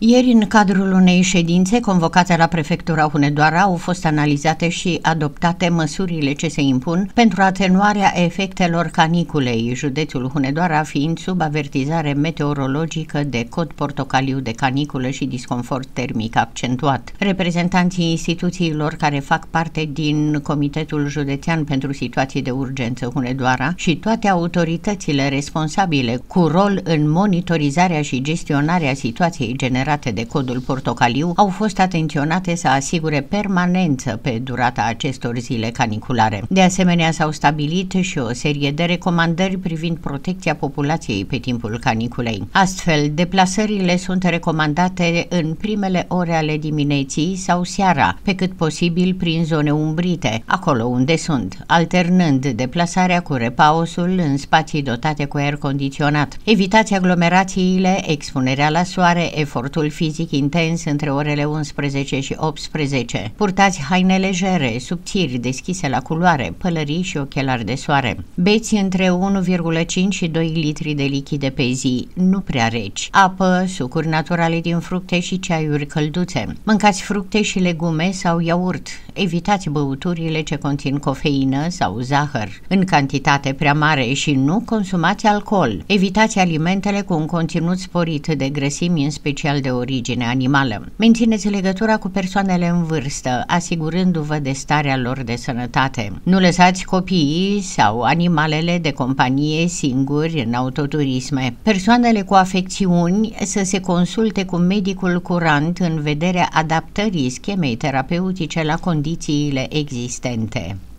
Ieri, în cadrul unei ședințe convocate la Prefectura Hunedoara, au fost analizate și adoptate măsurile ce se impun pentru atenuarea efectelor caniculei, județul Hunedoara fiind sub avertizare meteorologică de cod portocaliu de caniculă și disconfort termic accentuat. Reprezentanții instituțiilor care fac parte din Comitetul Județean pentru Situații de Urgență Hunedoara și toate autoritățile responsabile cu rol în monitorizarea și gestionarea situației generate de codul portocaliu au fost atenționate să asigure permanență pe durata acestor zile caniculare. De asemenea, s-au stabilit și o serie de recomandări privind protecția populației pe timpul caniculei. Astfel, deplasările sunt recomandate în primele ore ale dimineții sau seara, pe cât posibil prin zone umbrite, acolo unde sunt, alternând deplasarea cu repausul în spații dotate cu aer condiționat. Evitați aglomerațiile, expunerea la soare, efortul fizic intens între orele 11 și 18. Purtați haine legere, subțiri, deschise la culoare, pălării și ochelari de soare. Beți între 1,5 și 2 litri de lichide pe zi, nu prea reci. Apă, sucuri naturale din fructe și ceaiuri călduțe. Mâncați fructe și legume sau iaurt. Evitați băuturile ce conțin cofeină sau zahăr în cantitate prea mare și nu consumați alcool. Evitați alimentele cu un conținut sporit de grăsimi, în special de origine animală. Mențineți legătura cu persoanele în vârstă, asigurându-vă de starea lor de sănătate. Nu lăsați copiii sau animalele de companie singuri în autoturisme. Persoanele cu afecțiuni să se consulte cu medicul curant în vederea adaptării schemei terapeutice la condițiile existente.